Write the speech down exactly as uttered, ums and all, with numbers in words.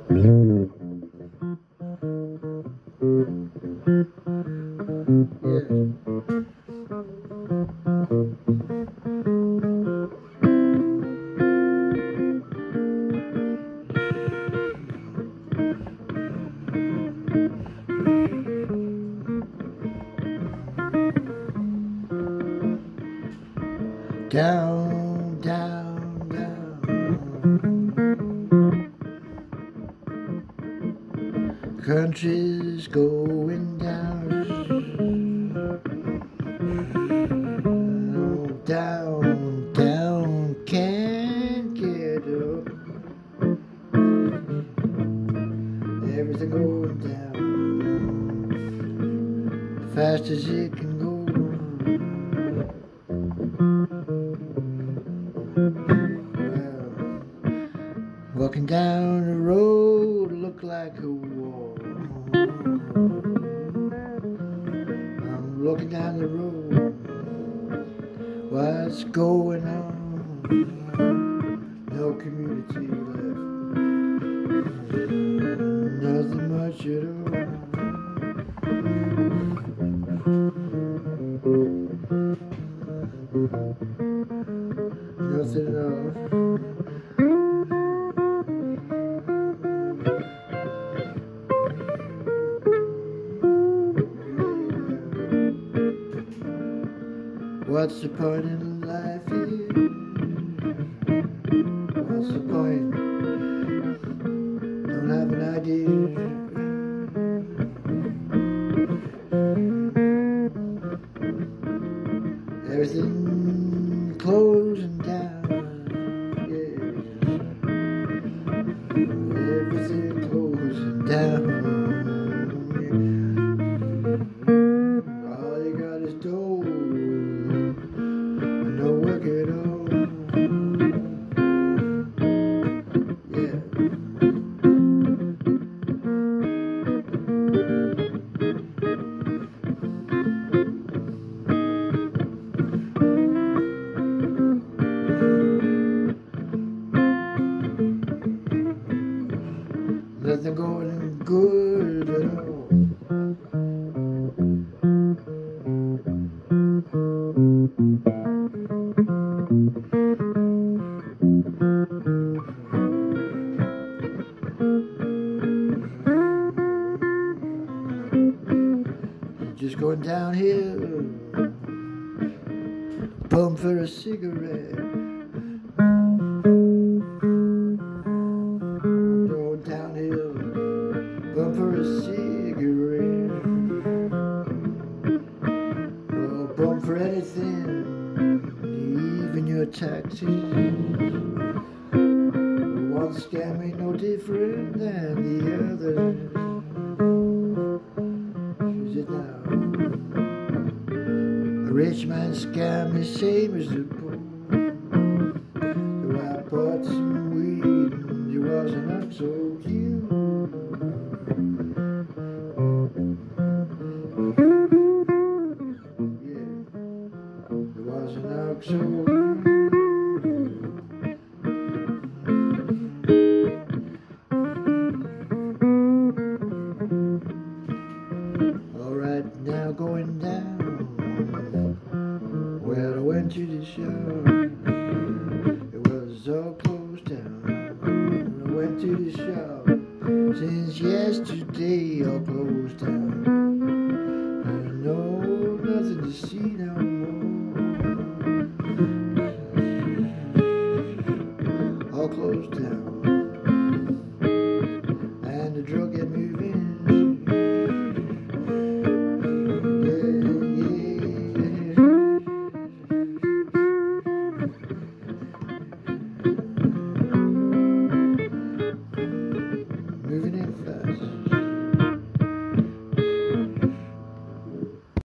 Down, down, down. Country's going down. Oh, down, down, can't get up. Everything going down, fast as it can go. Walking down the road look like a wall. I'm looking down the road, what's going on? No community left, nothing much at all. Nothing at all. What's the point in life here? What's the point? Don't have an idea. Everything closing down. Yeah. Everything closing down. Yeah. All you got is dough. No work at all. Yeah. Nothing going good at all. Just going downhill, pump for a cigarette. Going downhill, pump for a cigarette. Oh, pump for anything, even your taxi. One scam ain't no different than the other. Is it now? A rich man's scam is same as the poor. So I bought some weed and it wasn't up so cute. Yeah, it wasn't up so cute. Alright, now going down. Well, I went to the show. It was all closed down. I went to the shop. Since yesterday, all closed down. I know nothing to see no more. All closed down. And the drug had moved